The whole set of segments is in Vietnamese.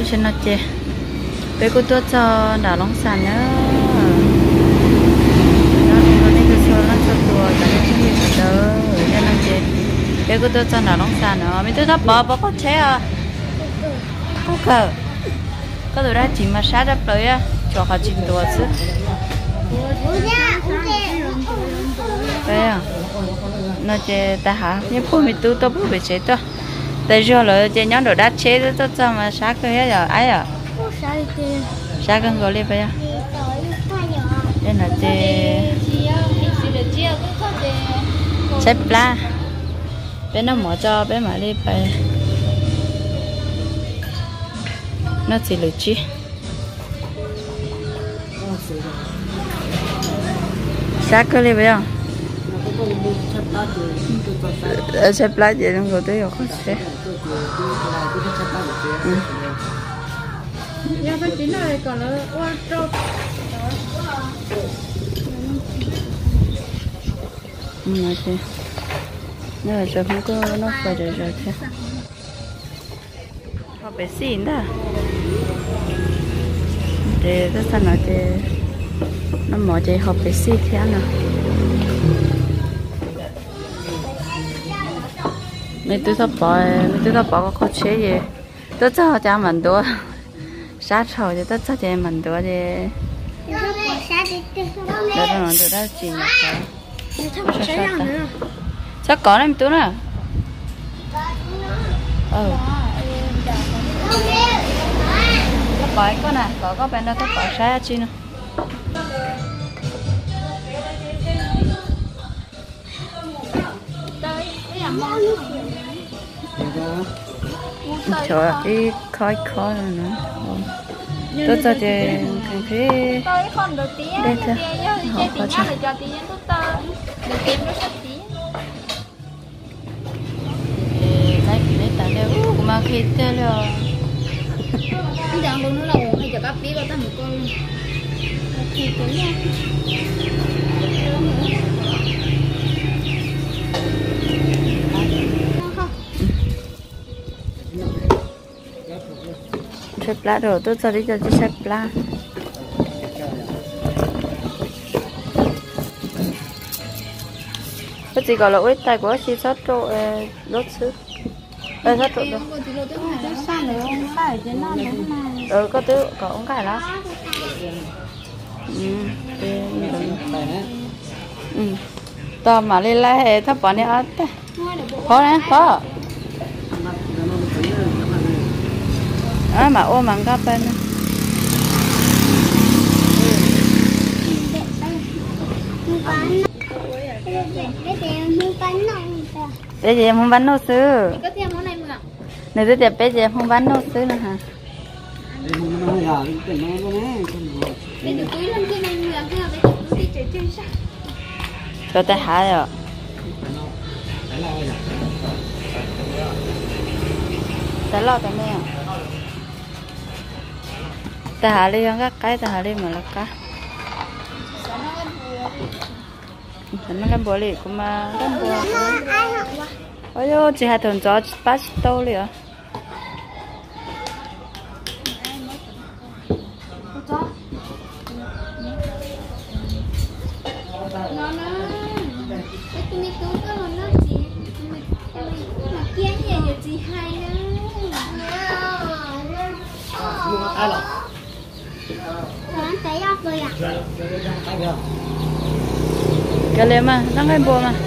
thì trên nó chè bé cô tôi cho đảo long sàn nữa nó thì có thể cho nó cho tua cho nó không nhiều nữa nên nó chè bé cô tôi cho đảo long sàn nữa mấy tôi thắp bỏ có chế à không cờ có tụi ra chỉ mà sát đắp tới á cho họ chỉnh tua chứ đấy à nó chè ta hả nhưng phụ mình tu tôi bố bị chế to tại do là chè nhóm đồ đắt chế tôi cho mà sát cái hết rồi ấy à sát cái gọi lên vậy à đây là chè xếp lá bên nó mở cho bên mà đi phải nó chỉ lười chi sát cái lên vậy à xếp lá vậy không rồi tới rồi có xếp ya phải chính là còn là quan trọng mà thế nếu là giờ không có nó phải rồi thế họ phải xin đó để tất cả nó thì nó mở chạy họ phải xin thế nào mấy tôi bỏ có chế gì tôi cho cha mình đua sát sầu thì tôi cho cha mình đua thì đó là nó đã chỉ là chắc có em tú nè có bói con nè có bên đó có bói sai chi nữa trời ơi đi khói rồi nữa tôi cho thì cái đây thôi họ có cho lấy cái tao đều mà khi thế rồi bây giờ luôn nó là hay cho bác biết có tao một con thì cũng nha xếp lá rồi tôi cho đi cho chị xếp lá cái gì gọi là uế tay của chị sát trộn lót xứ sát trộn đâu có thứ có ông cải đó tao mà lên lại thắp bỏ này ăn khó đấy khó mà ôm bằng các bên bây giờ em không bán nô sư này tôi đẹp bây giờ em không bán nô sư nữa hả cho tay hả rồi tay lo tay nè ta hạ đi các cái ta hạ đi mà là cá nó làm bò lì cũng mà làm bò ôi yo chỉ hai thằng chó bắt tàu lì à cái này mà đang cái bò mà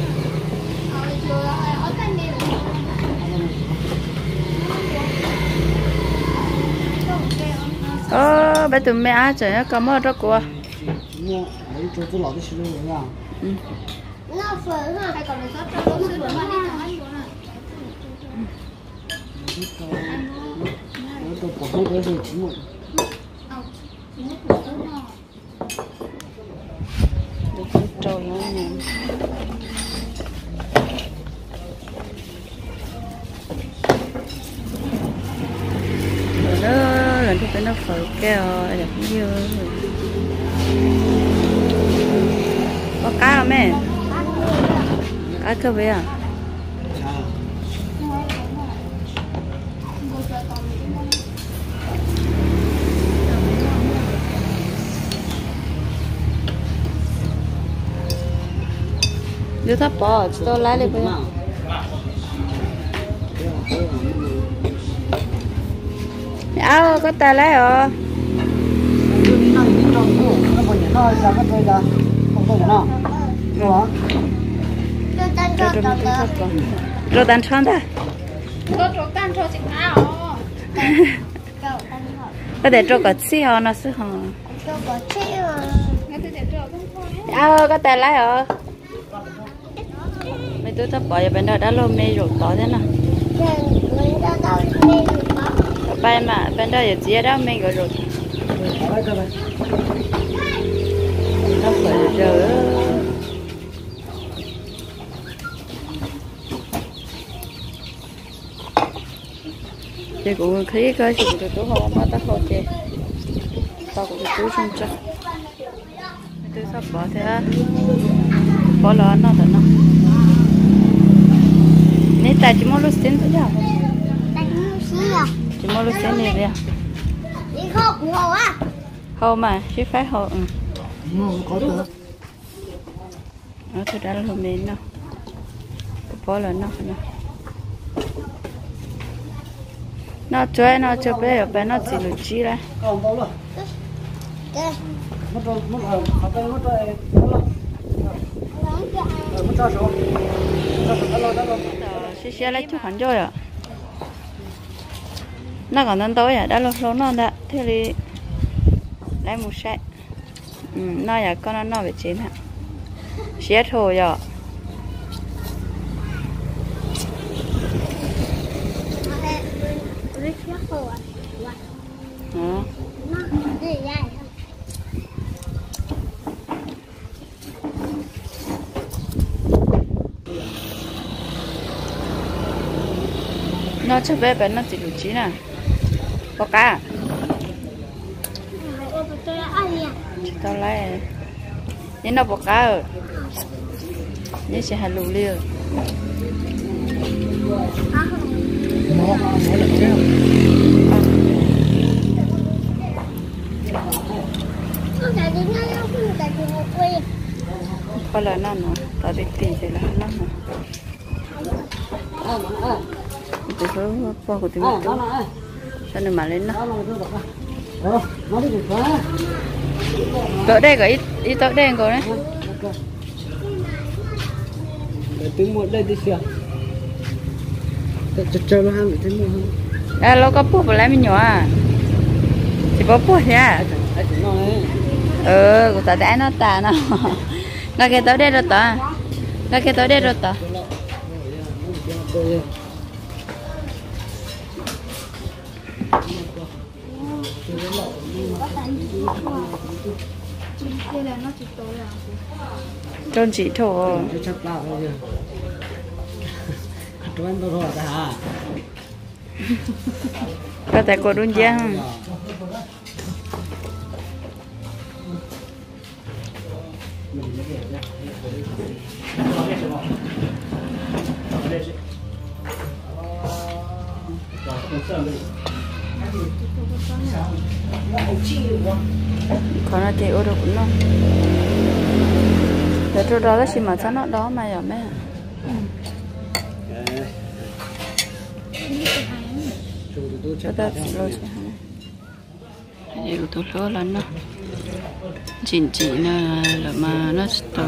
bây tụi mẹ ăn chơi nó có mơ đó của trâu nó nè đó lần thứ tới nó phở keo đẹp như có cá không mẹ cá cơ vậy à Đưa thấp bỏ, tôi lái đi bây giờ. Áo có tay lái rồi. Rồi tan tròn ta. Có thể cho có chi họ nó sẽ họ. Áo có tay lái rồi. Mấy tôi thấp bỏ ở bên đó đã lô mê rồi tỏ thế nào. Bên mà bên đó giờ chỉ đó mê rồi. Nó phải rồi. Chị cũng thấy cái sự của tôi họ mà ta họ chị tao cũng tôi xong chưa tôi sắp bỏ thế bỏ lỡ nó thật nó nên tại chỉ muốn lúc xin thôi chứ chỉ muốn lúc xin này đi đi khâu cũng hầu á hầu mà chỉ phải hầu có được nó tôi đã làm mình nó bỏ lỡ nó nó chơi nó chơi bé ở bên nó chỉ lụt chi ra xe lấy chút hẳn rồi à nó còn nên tối à đã lâu lâu nó đã thế thì lấy một xe nó là con nó về chín hả xe thôi rồi nó cho bé bé nó chỉ lụt chín à có cá tao lấy nhưng nó bỏ cá rồi nhưng chỉ hành lụt liều có là nó tao biết tiền thì là nó từ hướng qua của tiếng Trung sao nên mà lên nó tới đây có ít tới đây rồi đấy tiếng một đây đi xìa chơi nó ham tiếng một à lo có bút lại mình nhỏ à chỉ có bút nha của tao đã nó ta nó cái tới đây rồi ta nó cái tới đây rồi ta trôn chỉ thổ có thể có đun giang còn là thì ô đồ cũng non để cho đó là gì mà sao nó đó mà giờ mấy cho ta rồi điều tôi lo lắm nó chỉ là mà nó tới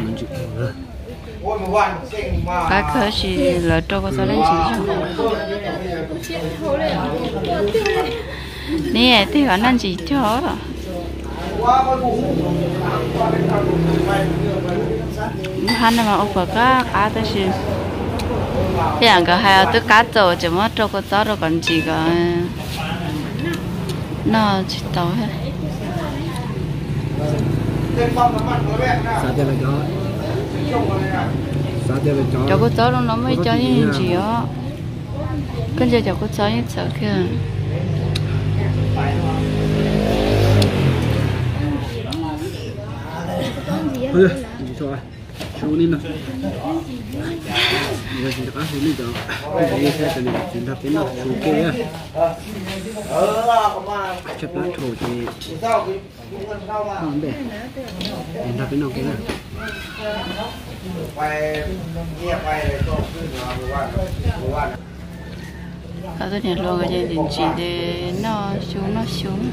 cái cơ chỉ là cho có sao đấy chỉ nè thì họ ăn chỉ cho rồi hắn mà ông bà cá tới gì thế anh cái hai tôi cá rồi chỉ mất cho có sao rồi còn chỉ có nó chỉ tao hết cho có sao nó mới cho những gì á con giờ cho có sao những sợ kia thôi rồi xuống đi nào giờ chỉ có xuống đi rồi cái gì sẽ cần chuyển thập đến nào xuống kia chấp lá thổ thì không để chuyển thập đến nào kia nào Có rất nhiều luôn cái gì đình chỉ để nó xuống.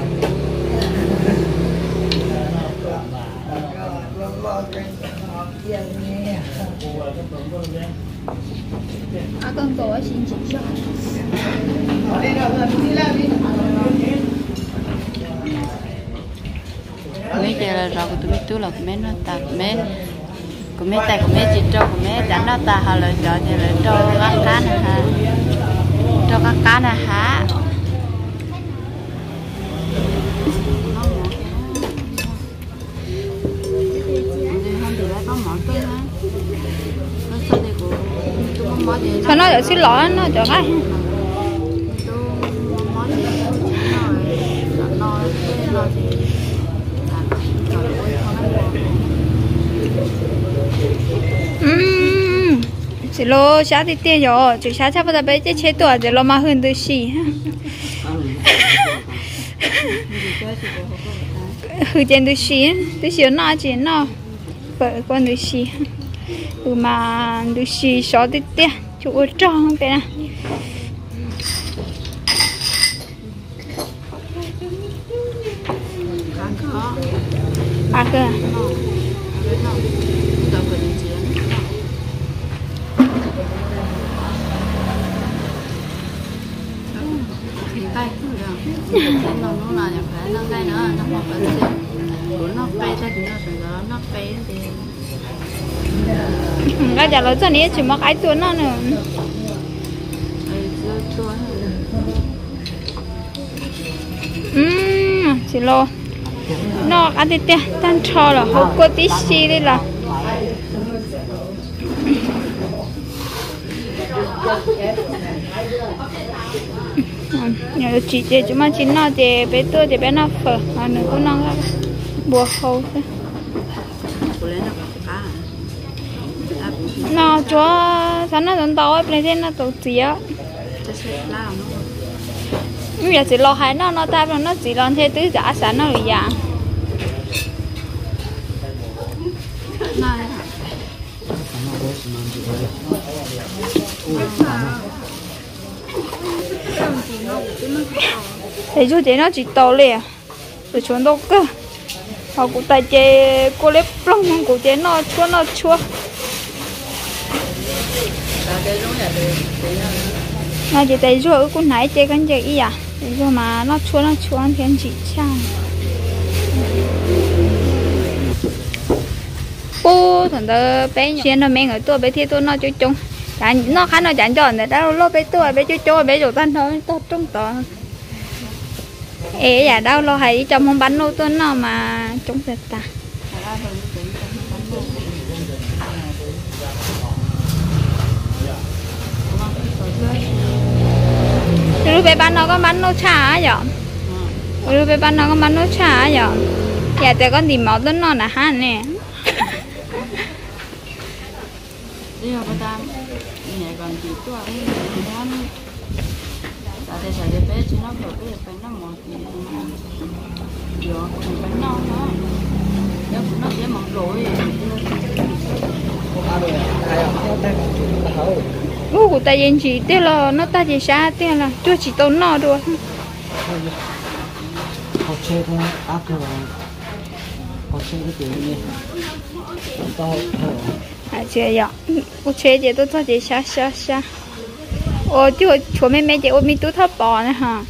Con có xin chỉ cho. Mấy giờ là rồi tụi tôi là mấy nó tạt mấy của mấy tay của mấy chị trâu của mấy đánh nó ta họ lời cho như là trâu các cá này ha, trâu các cá này hả? Sao nó xin lỗi nó cho cái. Chỉ lo xả thì tiền rồi, chỉ xả chắc phải bây giờ chế tuổi để lo mà hơn được gì. Hư tiền được gì nó chỉ nó vợ con được gì. Mà được gì xóa thì tiền, chú ở trong cái này. À cơ. Cái giờ nó cho nên chỉ mặc áo tuấn nó nữa. Chỉ lo nó ăn thì tiền tan trò là hộp có tí xí đi là nhờ chị để chúng chỉ nó để bé tôi để bé nó phở mà nữa cũng nó bùa khâu thế nó chúa sáng nó dẫn tàu ấy bên nó tàu tía bây giờ chỉ lo hai nó ta nó chỉ lo thế tứ giả sáng nó rồi giả thì chú chị nó chỉ tàu liền rồi chúng đâu cơ họ cũng tại chế cô lấy plong không của chế nó chua nó chỉ tại rồi cũng nãy chế cái gì ý à rồi mà nó chua thì anh chị chăng cô thằng đó bé nhỏ nó men ở tôi bé thì tôi nó chơi chung nó khá nó chẳng cho người ta lo bé tôi bé chơi cho bé rồi tan thôi tôi trung to ế giả đâu lo hay trong không bánh nô tôi nó mà chúng ta rồi bé bán nó có bánh nô chả vậy rồi bé bán nó có bánh nô chả vậy dạแต่con tìm máu tôi nó là hả nè đi học ta nhẹ còn chỉ tôi món tại để bé chỉ nó được cái phải nó một gì rồi phải nó nếu nó sẽ mỏng rồi của ta yên chỉ tên là nó ta chỉ xa tên là chưa chỉ tốn nó thôi học chơi thôi ác rồi học chơi cái gì nhỉ tao chơi vậy我chơi gì tôi chỉ xa ồ chứ chỗ mấy chị ôm mi tú thấp bò này hả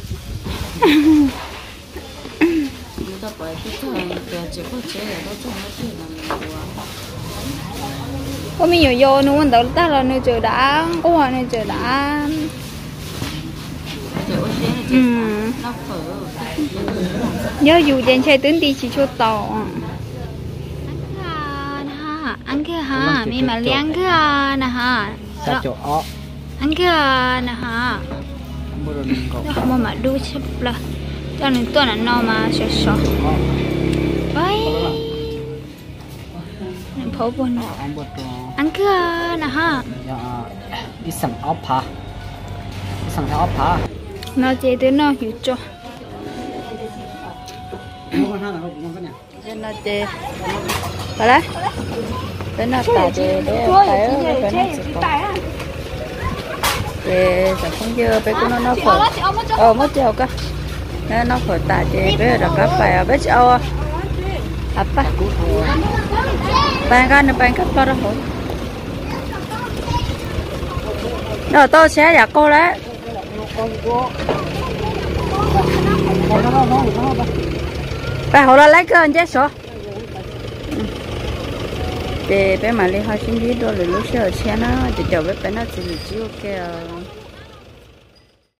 ôm mi nhiều vô nữa mình đâu ta là nơi trời đã ủa nơi trời đã nhớ dù trên chơi tướng đi chỉ cho tàu ăn cái hả mi mà ăn cái nè hả ăn cái nè hả nó mà đu chép là cho nên tôi là nó mà sợ vậy nên phố buồn ăn cái nè hả đi sắm áo phá nó chơi tới nó hiểu cho bên nó chơi phải đấy bên nó tạt chơi để phải bên nó chỉ còn để chẳng không dơ bên nó phở mất chiều cơ nên nó phở tạt chơi bên đó các phải bên chiều apa bạn cái bao đó hả rồi tôi sẽ giả cô đấy bạn họ là lấy cái chết số để bé mà đi học sinh đi đôi lúc xưa xe nó chỉ chờ bé nó chỉ ok